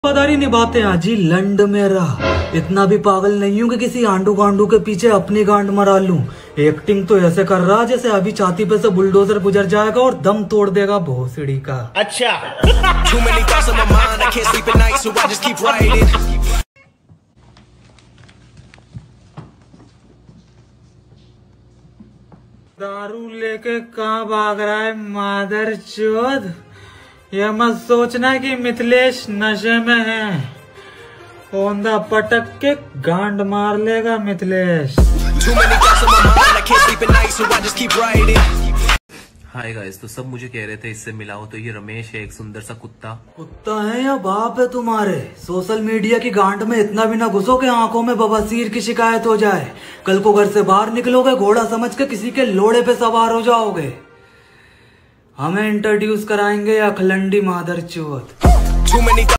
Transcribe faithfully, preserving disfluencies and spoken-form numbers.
वफादारी निभाते हैं जी लंड मेरा। इतना भी पागल नहीं हूँ कि किसी आंडू गांडू के पीछे अपनी गांड मरा लूं। एक्टिंग तो ऐसे कर रहा जैसे अभी छाती पे से बुलडोजर गुजर जाएगा और दम तोड़ देगा भोसड़ी का। अच्छा। दारू लेके कहाँ भाग रहा है मादर चोद। यह मत सोचना कि मिथिलेश नशे में है। ओंधा पटक के गांड मार लेगा मिथिलेश। हाय गाइस, तो सब मुझे कह रहे थे इससे मिलाओ, तो ये रमेश है, एक सुंदर सा कुत्ता। कुत्ता है या बाप है तुम्हारे? सोशल मीडिया की गांड में इतना भी ना घुसो कि आंखों में बवासीर की शिकायत हो जाए। कल को घर से बाहर निकलोगे घोड़ा समझ के किसी के लोड़े पे सवार हो जाओगे। हमें इंट्रोड्यूस कराएंगे या खलंडी मादर चोद।